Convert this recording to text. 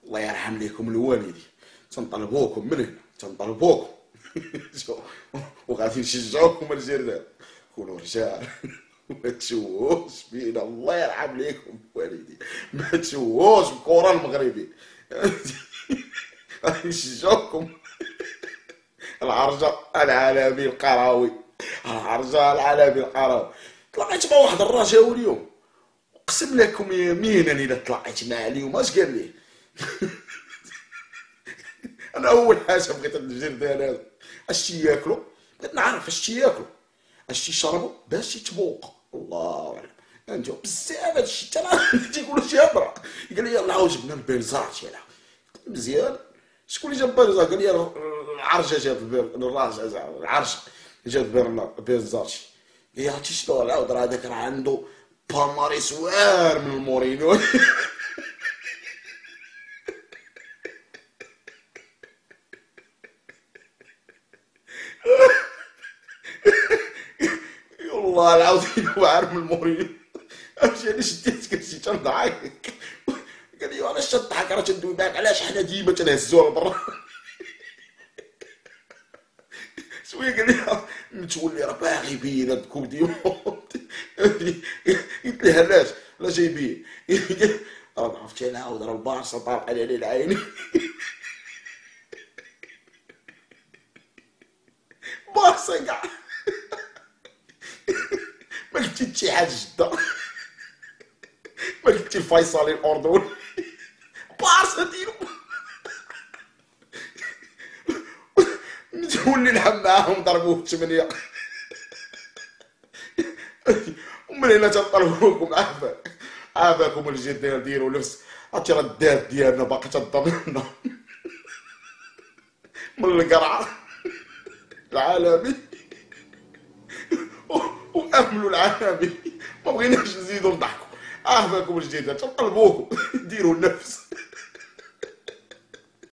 الله يرحم ليكم الوالدين، تنطلبوكم من هنا، تنطلبوكم وغادي نشجعوكم الجردان، كونوا رجال ما تشوهوش فينا. الله يرحم ليكم الوالدين، ما تشوهوش بالكره المغربي. غادي نشجعوكم. العرجه العالمي القروي، العرجه العالمي القروي. تلاقيت مع واحد الرجاوي اليوم، اقسم لكم يمينا الا تلاقيت معاه اليوم اش قال لي. انا اول حاجه بغيت الجردان هذا اش تياكلوا، بغيت نعرف اش تياكلوا، اش تيشربوا باش يتبوق. الله اعلم. انتو بزاف هادشي حتى انا تيقولوا شي هضره. قال لي يلاه جبنا البيرزات، يلاه مزيان. شكون اللي جاب بيرزا؟ قال لي العرجه جاب الراجع زعما العرجه جاب بيرزات. قال لي عرفتي شنو العود هذاك راه عنده بالماري سوار من المورينو. والله العظيم هو عارف من المورينو. مشي انا شديت قلت تنضحك. قال لي علاش تضحك راه تندوي معاك، علاش حنا ديما تنهزوها لبرا. شويه قال لي تولي راه باغي يبين هاد الكوب دي موند. قلت له علاش لا جايبين. راه عرفتي انا عاود راه البارسا طارق على العين. بارسا كاع ما قلتي شي حاجه جده، ما قلتي الفيصلي الاردن. بارسا ديرو تولي نلعب معاهم ضربوه 8. ومن هنا تنطلبوكم عافاكم الجدال ديروا نفس عرفتي راه الدار ديالنا باقي تضمنا من القرعه العالمي واملوا العالمي. ما بغيناش نزيدوا نضحكوا. عافاكم الجدال تنطلبوكم ديروا النفس.